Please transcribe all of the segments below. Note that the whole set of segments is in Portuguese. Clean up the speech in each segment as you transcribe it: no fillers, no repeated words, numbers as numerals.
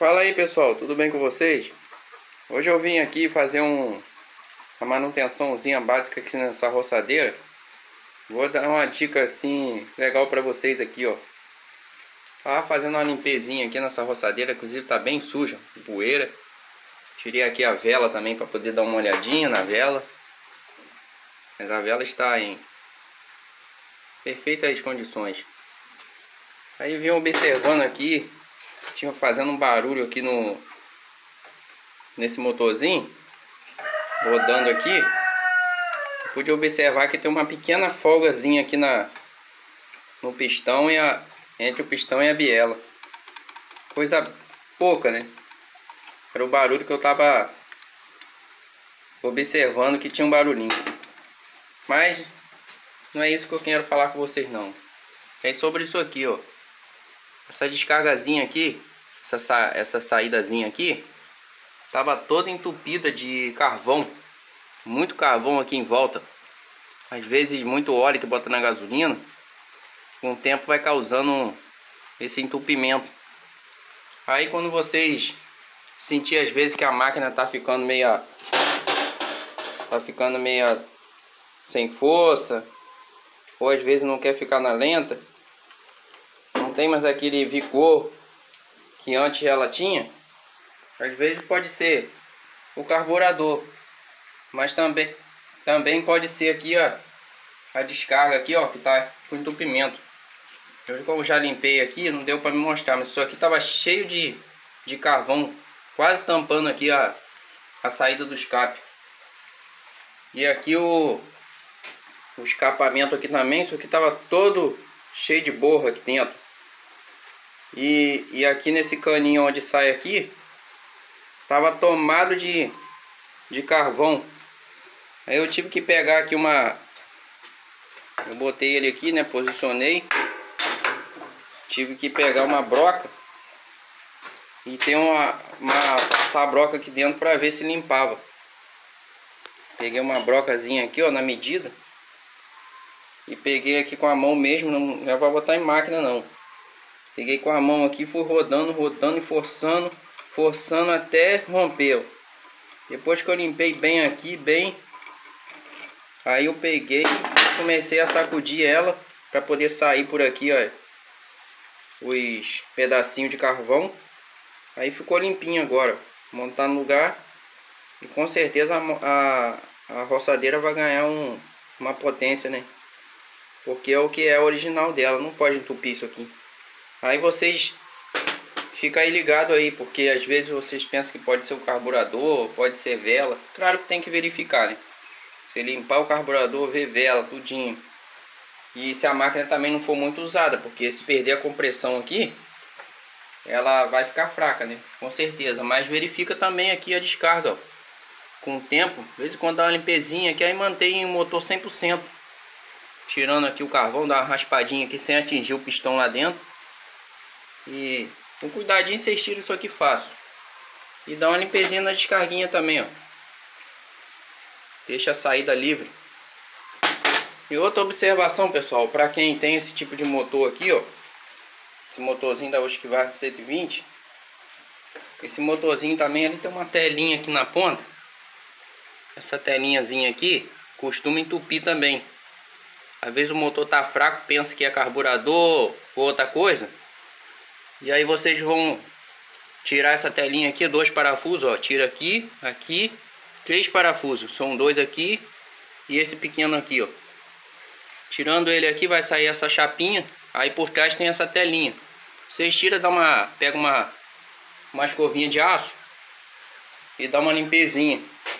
Fala aí pessoal, tudo bem com vocês? Hoje eu vim aqui fazer uma manutençãozinha básica aqui nessa roçadeira. Vou dar uma dica assim legal pra vocês aqui, ó. Tava fazendo uma limpezinha aqui nessa roçadeira, inclusive tá bem suja, poeira. Tirei aqui a vela também para poder dar uma olhadinha na vela. Mas a vela está em perfeitas condições. Aí vim observando aqui, tinha fazendo um barulho aqui nesse motorzinho, rodando aqui. Pude observar que tem uma pequena folgazinha aqui no pistão entre o pistão e a biela. Coisa pouca, né? Era o barulho que eu tava observando, que tinha um barulhinho. Mas não é isso que eu quero falar com vocês não. É sobre isso aqui, ó. Essa descargazinha aqui, essa saídazinha aqui, tava toda entupida de carvão. Muito carvão aqui em volta. Às vezes muito óleo que bota na gasolina, com o tempo vai causando esse entupimento. Aí quando vocês sentir às vezes que a máquina tá ficando meia sem força, ou às vezes não quer ficar na lenta, não tem mais aquele vigor que antes ela tinha, às vezes pode ser o carburador, mas também pode ser aqui, ó, a descarga aqui, ó, que tá com entupimento. Eu, como já limpei aqui, não deu para me mostrar, mas isso aqui tava cheio de carvão, quase tampando aqui a saída do escape. E aqui o escapamento aqui também, isso aqui tava todo cheio de borra aqui dentro. E aqui nesse caninho onde sai aqui, tava tomado de carvão. Aí eu tive que pegar aqui eu botei ele aqui, né, posicionei. Tive que pegar uma broca e tem essa broca aqui dentro para ver se limpava. Peguei uma brocazinha aqui, ó, na medida. E peguei aqui com a mão mesmo, não é para botar em máquina não. Peguei com a mão aqui, fui rodando e forçando até romper, ó. Depois que eu limpei bem aqui, aí eu peguei e comecei a sacudir ela para poder sair por aqui, ó, os pedacinhos de carvão. Aí ficou limpinho agora. Montar no lugar. E com certeza a roçadeira vai ganhar uma potência, né? Porque é o que é original dela. Não pode entupir isso aqui. Aí vocês ficam aí ligados aí. Porque às vezes vocês pensam que pode ser o carburador, pode ser vela. Claro que tem que verificar, né? Você limpar o carburador, ver vela, tudinho. E se a máquina também não for muito usada, porque se perder a compressão aqui, ela vai ficar fraca, né? Com certeza. Mas verifica também aqui a descarga, ó. Com o tempo, de vez em quando dá uma limpezinha aqui, aí mantém o motor 100%. Tirando aqui o carvão, dá uma raspadinha aqui sem atingir o pistão lá dentro. E com cuidadinho vocês tiram isso aqui fácil. E dá uma limpezinha na descarguinha também, ó. Deixa a saída livre. E outra observação, pessoal, para quem tem esse tipo de motor aqui, ó, esse motorzinho da Husqvarna 120, esse motorzinho também ali tem uma telinha aqui na ponta. Essa telinhazinha aqui costuma entupir também. Às vezes o motor tá fraco, pensa que é carburador ou outra coisa. E aí vocês vão tirar essa telinha aqui, 2 parafusos, ó, tira aqui, aqui, 3 parafusos, são 2 aqui e esse pequeno aqui, ó. Tirando ele aqui vai sair essa chapinha. Aí por trás tem essa telinha. Vocês tiram, pega uma escovinha de aço e dá uma limpezinha.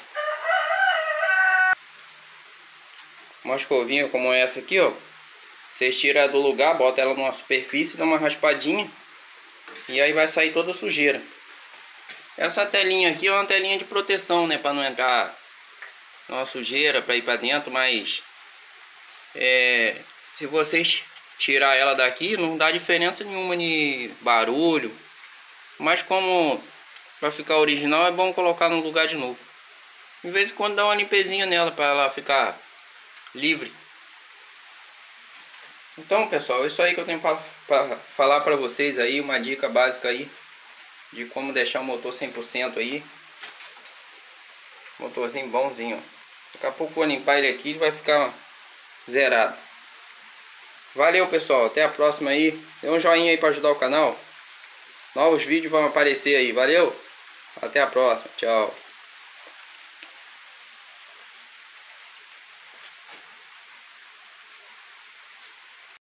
Uma escovinha como essa aqui, ó. Vocês tiram do lugar, bota ela numa superfície, dá uma raspadinha. E aí vai sair toda a sujeira. Essa telinha aqui é uma telinha de proteção, né? Para não entrar uma sujeira, para ir para dentro, mas... se vocês tirar ela daqui, não dá diferença nenhuma de barulho. Mas como para ficar original, é bom colocar no lugar de novo. De vez em quando dá uma limpezinha nela para ela ficar livre. Então pessoal, é isso aí que eu tenho para falar para vocês aí, uma dica básica aí de como deixar o motor 100% aí. Motorzinho bonzinho. Daqui a pouco eu vou limpar ele aqui e vai ficar zerado. Valeu, pessoal, até a próxima aí. Dê um joinha aí para ajudar o canal. Novos vídeos vão aparecer aí. Valeu, até a próxima, tchau.